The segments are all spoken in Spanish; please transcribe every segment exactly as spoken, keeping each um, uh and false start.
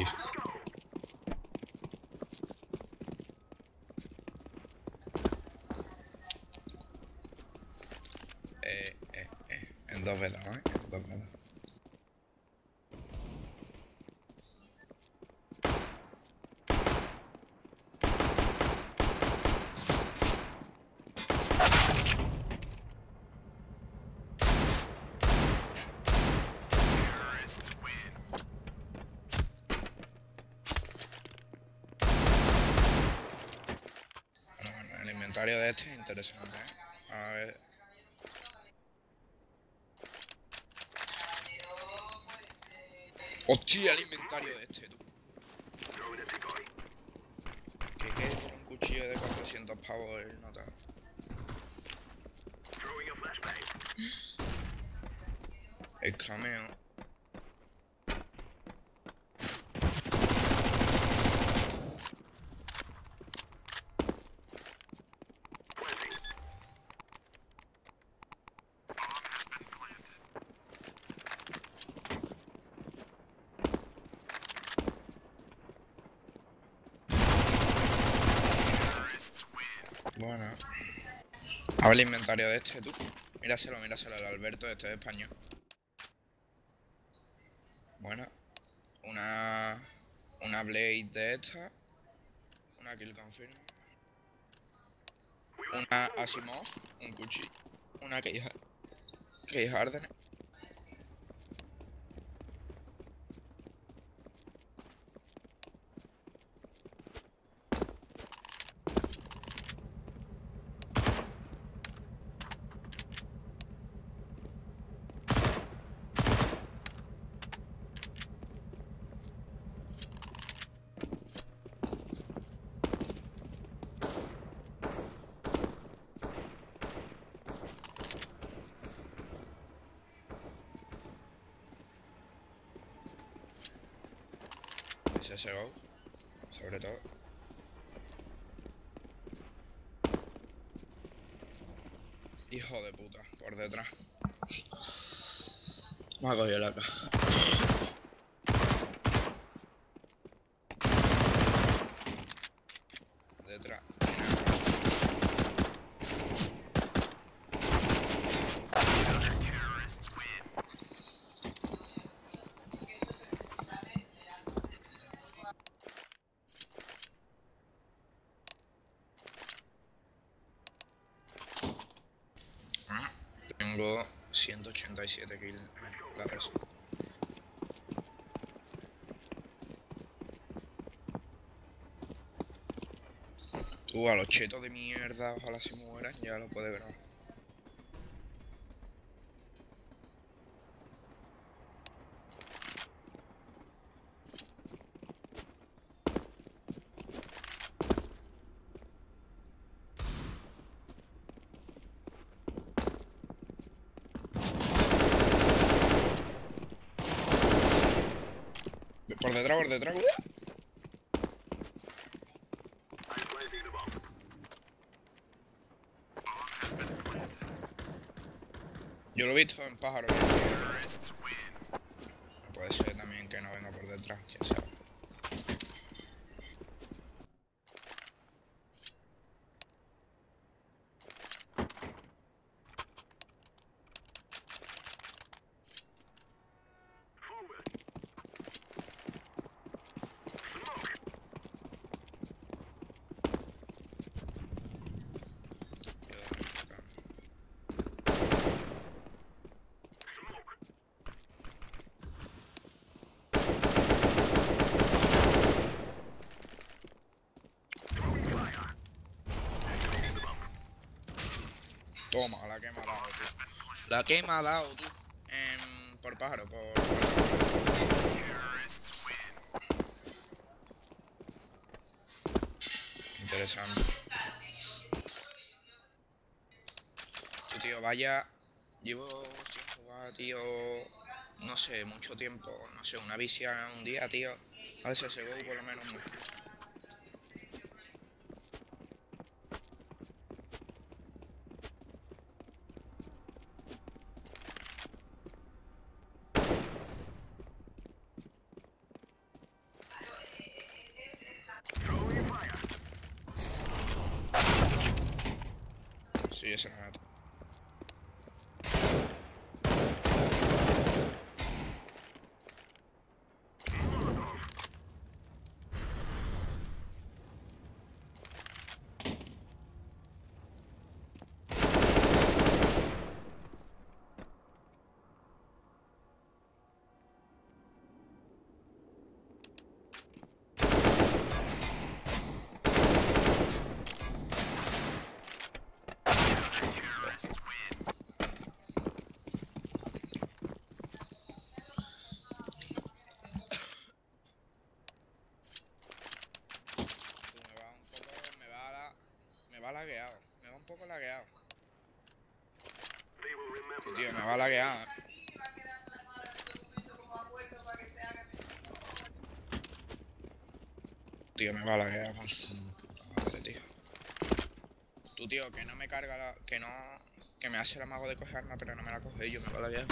X. Eh, eh, eh. En dos velas, ¿eh? En dos velas. Bueno, el inventario de este es interesante, ¿eh? A ver. Hostia, el inventario de este, tú. Que quede con un cuchillo de cuatrocientos pavos el nota. El cameo. Bueno. A ver el inventario de este, tú. Míraselo, míraselo, el Alberto, este es español. Bueno. Una... Una Blade de esta. Una Kill Confirm. Una Asimov. Un cuchillo. Una Key Key Harden. C S G O. Sobre todo. Hijo de puta, por detrás. Me ha cogido la cara. Detrás. Ah, tengo ciento ochenta y siete kills en la res. Tú, a los chetos de mierda, ojalá se mueran, ya lo puedes grabar. Por detrás, por detrás, cuidado. Yo lo he visto en pájaro. No puede ser también que no venga por detrás, quién sabe. Toma, la que me ha dado, tú. La que me ha dado, tú. En... Por pájaro, por... Interesante. Tú, tío, vaya... Llevo sin jugar, tío... No sé, mucho tiempo. No sé, una visión un día, tío. A ver si se ve por lo menos me... Sí, yo se la meto. Me va lagueado, me va un poco lagueado. Tío, me va lagueado. Tío, me va lagueado con su puta madre, tío. Tú, tío, que no me carga la... Que no... Que me hace el amago de coger arma, pero no me la coge yo, me va lagueado.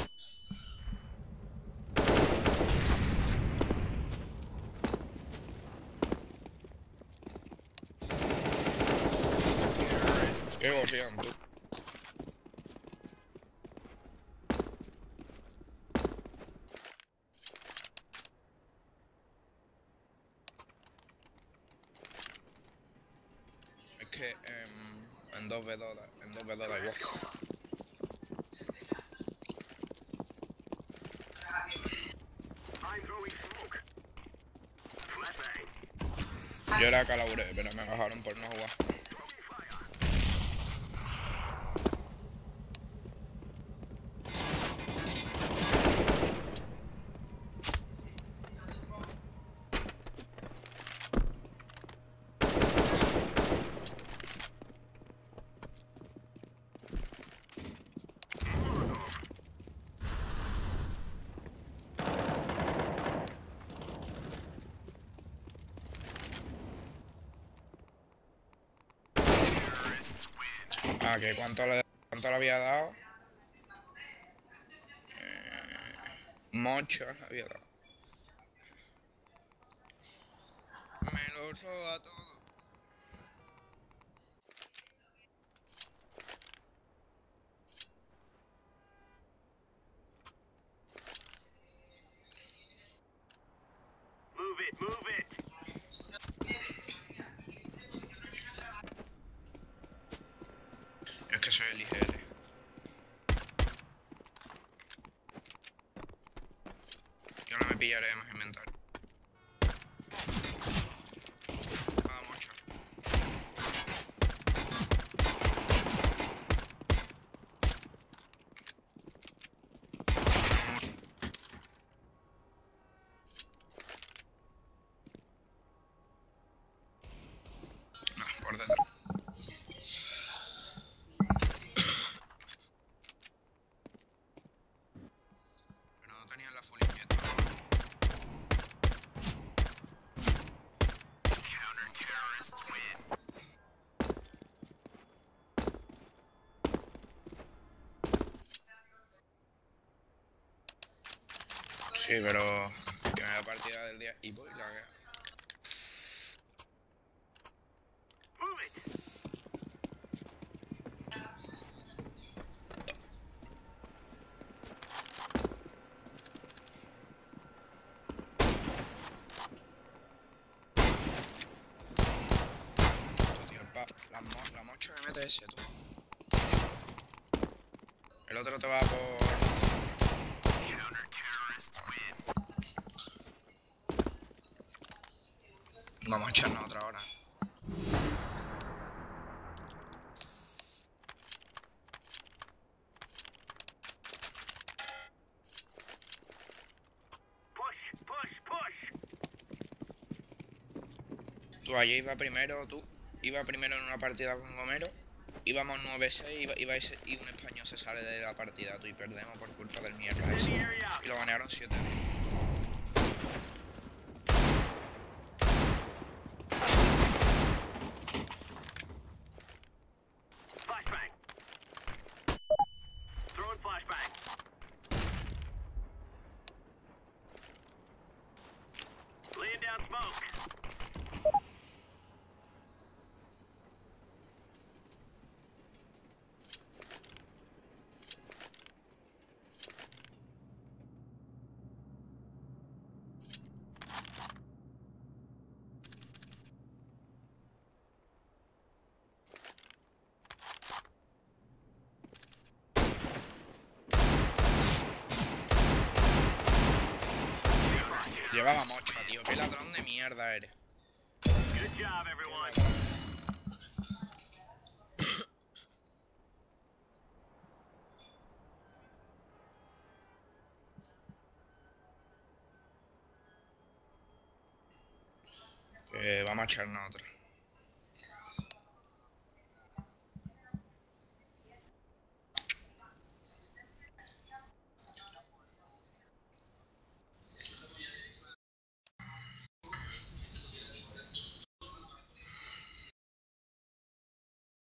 Qué gorrión, tú. Es que eh, en dos B dos, en dos B dos da igual. Yo era calaburé, pero me bajaron por no jugar. Ah, que cuánto le, cuánto le había dado. Eh, Mucho le había dado. Me lo roba todo. Move it, move it. Es que soy el I G L. Yo no me pillaré más inventario. Ah, mucho. No, por dentro. Pero no tenían la full invieta. Sí, pero que me da partida del día y voy la que... Move it. Tú, tío, el pa... la, mo... la mocho me mete ese, tú. El otro te va por... Vamos a echarnos otra hora. Push, push, push. Tú allí iba primero, tú. Iba primero en una partida con Gomero. Íbamos nueve seis iba, iba ese, y un español se sale de la partida, tú, y perdemos por culpa del mierda ese. Y lo ganaron siete diez. Flashbang. Throwing flashbang. Laying down smoke. Llevaba mocha, tío. Qué ladrón de mierda eres. Good job, everyone. Que vamos a echarnos otra.